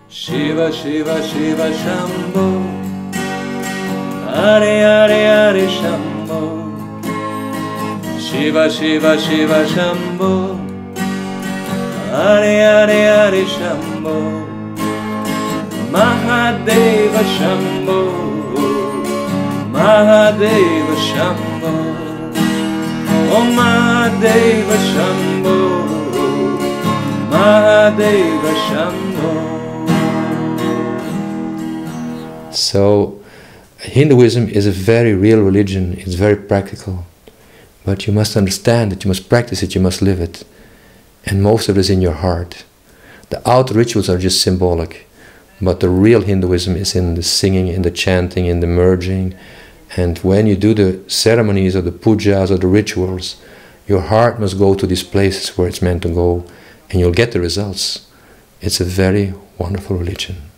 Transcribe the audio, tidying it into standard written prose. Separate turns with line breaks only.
Shiva Shiva Shiva Shambho, Hare Hare Hare Shambho, Shiva Shiva Shiva Shambho, Hare Hare Hare Shambho, Mahadeva Shambho, Mahadeva Shambho, Om Mahadeva Shambho, Mahadeva Shambho.
So Hinduism is a very real religion, it's very practical, but you must understand it, you must practice it, you must live it, and most of it is in your heart. The outer rituals are just symbolic, but the real Hinduism is in the singing, in the chanting, in the merging, and when you do the ceremonies or the pujas or the rituals, your heart must go to these places where it's meant to go, and you'll get the results. It's a very wonderful religion.